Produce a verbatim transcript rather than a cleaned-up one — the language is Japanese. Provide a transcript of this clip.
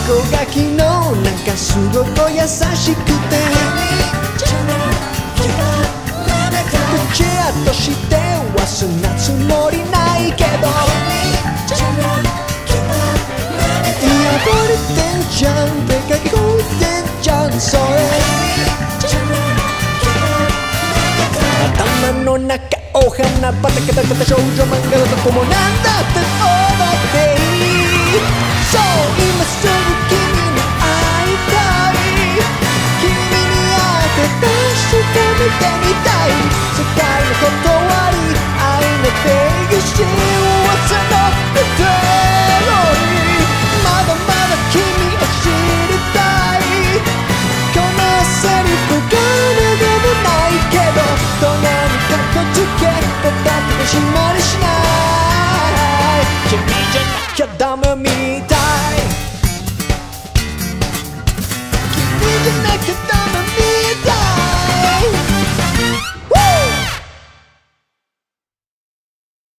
こが昨日なんかすごく優しくて口跡してはそんなつもりないけど破れてんじゃん手が聞こえてんじゃんそれ頭の中お花畑だった少女漫画のどこもなんだって踊っていいそう今すぐ君に会いたい君に会って確かめてみたい世界の断り愛の定義幸せのメロディーまだまだ君を知りたいこのセリフがねでもないけどどんなにかっこつけたってしまりしない君じゃなきゃダメ